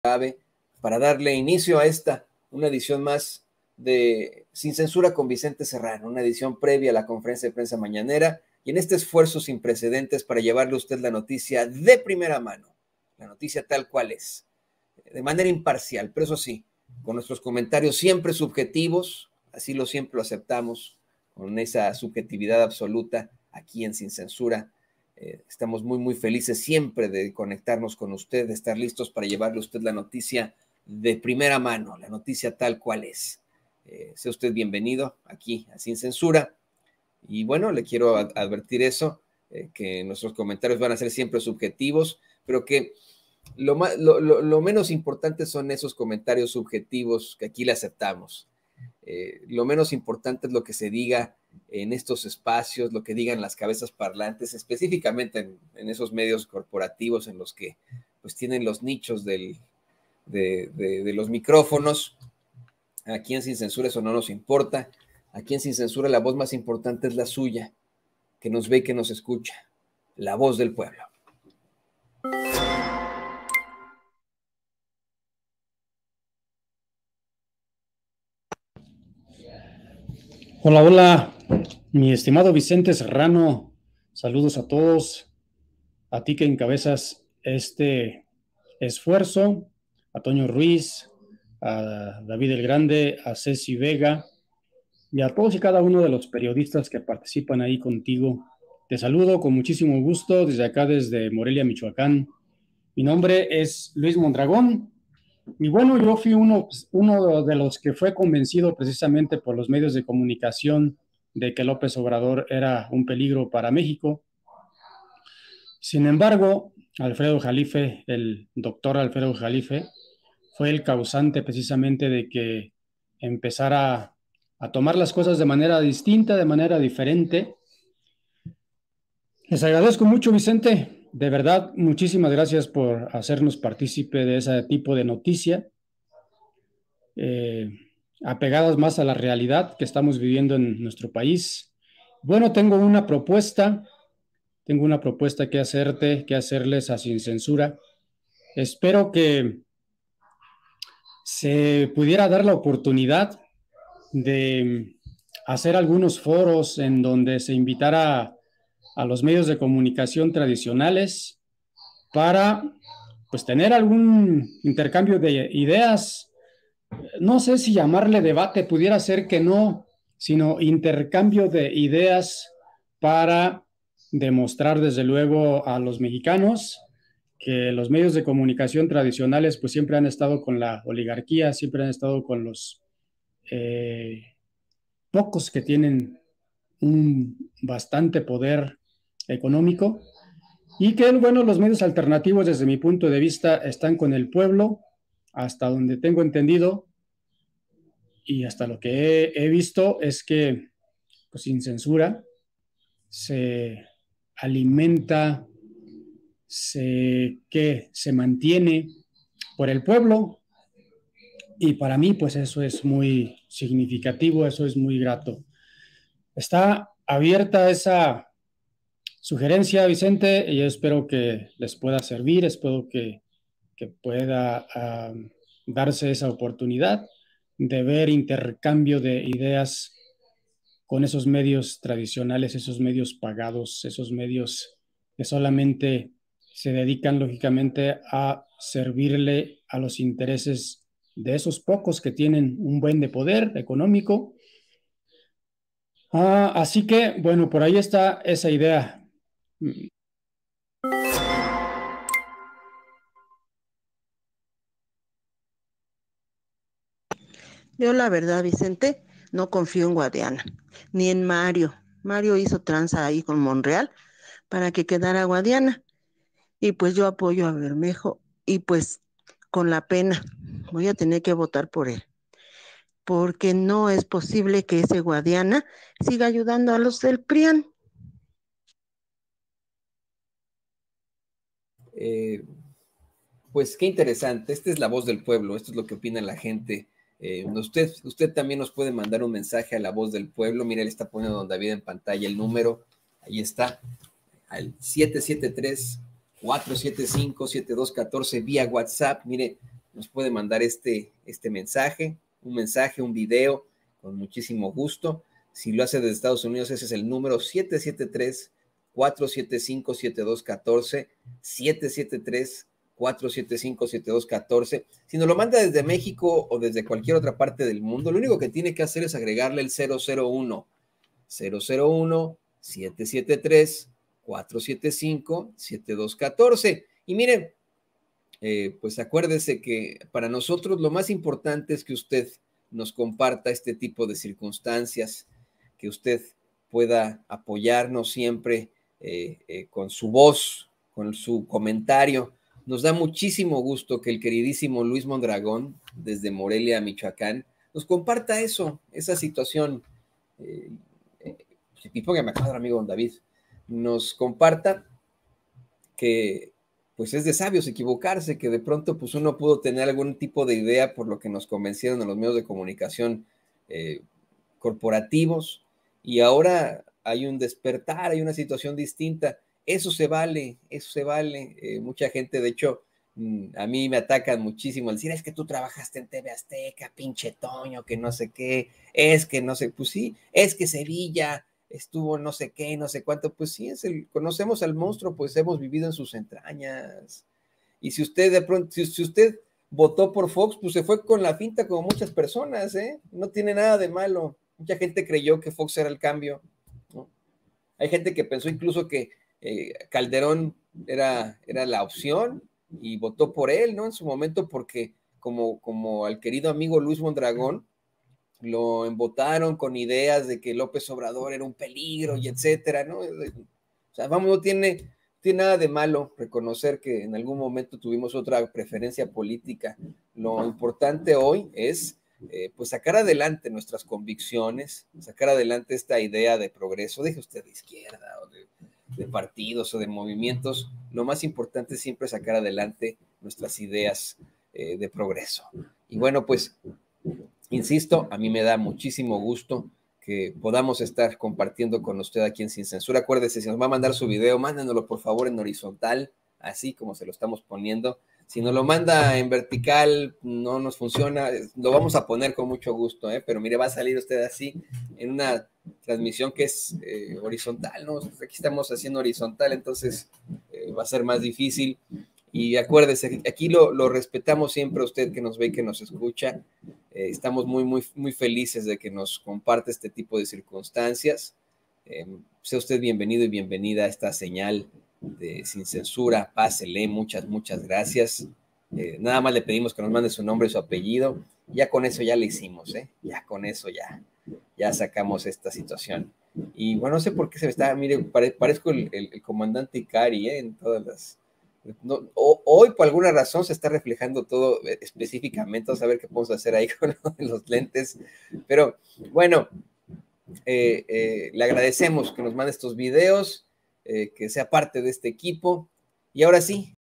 para darle inicio a una edición más de Sin Censura con Vicente Serrano, una edición previa a la conferencia de prensa mañanera, y en este esfuerzo sin precedentes para llevarle a usted la noticia de primera mano, la noticia tal cual es, de manera imparcial, pero eso sí, con nuestros comentarios siempre subjetivos, así siempre lo aceptamos, con esa subjetividad absoluta aquí en Sin Censura. Estamos muy, muy felices siempre de conectarnos con usted, de estar listos para llevarle a usted la noticia de primera mano, la noticia tal cual es. Sea usted bienvenido aquí a Sin Censura. Y bueno, le quiero advertir eso, que nuestros comentarios van a ser siempre subjetivos, pero que lo menos importante son esos comentarios subjetivos que aquí le aceptamos. Lo menos importante es lo que se diga en estos espacios, lo que digan las cabezas parlantes, específicamente en esos medios corporativos en los que pues tienen los nichos de los micrófonos. Aquí en Sin Censura eso no nos importa. Aquí en Sin Censura la voz más importante es la suya, que nos ve y que nos escucha, la voz del pueblo. Hola, hola, mi estimado Vicente Serrano, saludos a todos, a ti que encabezas este esfuerzo, a Toño Ruiz, a David el Grande, a Ceci Vega y a todos y cada uno de los periodistas que participan ahí contigo. Te saludo con muchísimo gusto desde acá, desde Morelia, Michoacán. Mi nombre es Luis Mondragón. Y bueno, yo fui uno de los que fue convencido precisamente por los medios de comunicación de que López Obrador era un peligro para México. Sin embargo, Alfredo Jalife, el doctor Alfredo Jalife, fue el causante precisamente de que empezara a tomar las cosas de manera distinta, de manera diferente. Les agradezco mucho, Vicente. De verdad, muchísimas gracias por hacernos partícipe de ese tipo de noticia. Apegadas más a la realidad que estamos viviendo en nuestro país. Bueno, tengo una propuesta que hacerte, que hacerles a Sin Censura. Espero que se pudiera dar la oportunidad de hacer algunos foros en donde se invitara a los medios de comunicación tradicionales para pues tener algún intercambio de ideas. No sé si llamarle debate, pudiera ser que no, sino intercambio de ideas para demostrar desde luego a los mexicanos que los medios de comunicación tradicionales pues siempre han estado con la oligarquía, siempre han estado con los pocos que tienen un bastante poder económico y que, bueno, los medios alternativos desde mi punto de vista están con el pueblo, hasta donde tengo entendido. Y hasta lo que he visto es que, pues, Sin Censura se alimenta, se mantiene por el pueblo. Y para mí, pues eso es muy significativo, eso es muy grato. Está abierta esa sugerencia, Vicente, y yo espero que les pueda servir, espero que pueda darse esa oportunidad de ver intercambio de ideas con esos medios tradicionales, esos medios pagados, esos medios que solamente se dedican lógicamente a servirle a los intereses de esos pocos que tienen un buen de poder económico. Así que, bueno, por ahí está esa idea. Yo la verdad, Vicente, no confío en Guadiana, ni en Mario. Mario hizo tranza ahí con Monreal para que quedara Guadiana. Y pues yo apoyo a Bermejo y pues con la pena voy a tener que votar por él. Porque no es posible que ese Guadiana siga ayudando a los del PRIAN. Pues qué interesante, esta es la voz del pueblo, esto es lo que opina la gente. Usted también nos puede mandar un mensaje a la voz del pueblo. Mire, él está poniendo don David en pantalla el número, ahí está, al 773-475-7214 vía WhatsApp. Mire, nos puede mandar este mensaje, un video, con muchísimo gusto. Si lo hace desde Estados Unidos, ese es el número 773-475-7214, 773-475-7214. Si nos lo manda desde México o desde cualquier otra parte del mundo, lo único que tiene que hacer es agregarle el 001 775-475-7214. Y miren, pues acuérdese que para nosotros lo más importante es que usted nos comparta este tipo de circunstancias, que usted pueda apoyarnos siempre con su voz, con su comentario. Nos da muchísimo gusto que el queridísimo Luis Mondragón, desde Morelia, Michoacán, nos comparta esa situación. Y póngame acá, amigo don David, nos comparta que pues es de sabios equivocarse, que de pronto pues uno pudo tener algún tipo de idea por lo que nos convencieron en los medios de comunicación corporativos, y ahora hay un despertar, hay una situación distinta. Eso se vale. Mucha gente, de hecho, a mí me atacan muchísimo al decir, es que tú trabajaste en TV Azteca, pinche Toño, que no sé qué, es que no sé, pues sí, es que Sevilla estuvo no sé qué, no sé cuánto, pues sí, conocemos al monstruo, pues hemos vivido en sus entrañas. Y si usted de pronto, si usted votó por Fox, pues se fue con la finta como muchas personas, no tiene nada de malo. Mucha gente creyó que Fox era el cambio, ¿no? Hay gente que pensó incluso que Calderón era la opción y votó por él, ¿no? En su momento, porque como al querido amigo Luis Mondragón, lo embotaron con ideas de que López Obrador era un peligro y etcétera, ¿no? O sea, vamos, no tiene nada de malo reconocer que en algún momento tuvimos otra preferencia política. Lo importante hoy es pues sacar adelante nuestras convicciones, sacar adelante esta idea de progreso. Deje usted de izquierda o de partidos o de movimientos. Lo más importante es siempre sacar adelante nuestras ideas de progreso. Y bueno, pues insisto, a mí me da muchísimo gusto que podamos estar compartiendo con usted aquí en Sin Censura. Acuérdese, si nos va a mandar su video, mándenoslo por favor en horizontal, así como se lo estamos poniendo. Si nos lo manda en vertical, no nos funciona, lo vamos a poner con mucho gusto, pero mire, va a salir usted así en una transmisión que es horizontal, ¿no? Aquí estamos haciendo horizontal, entonces va a ser más difícil. Y acuérdese, aquí lo respetamos siempre a usted que nos ve y que nos escucha. Estamos muy felices de que nos comparte este tipo de circunstancias. Sea usted bienvenido y bienvenida a esta señal de Sin Censura. Pásele, muchas gracias. Nada más le pedimos que nos mande su nombre y su apellido. Ya con eso ya le hicimos, ya con eso ya sacamos esta situación. Y bueno, no sé por qué se me está, mire, parezco el comandante Ikari, en todas las... No, hoy por alguna razón se está reflejando todo específicamente. Vamos a ver qué podemos hacer ahí con los lentes, pero bueno, le agradecemos que nos mande estos videos, que sea parte de este equipo, y ahora sí,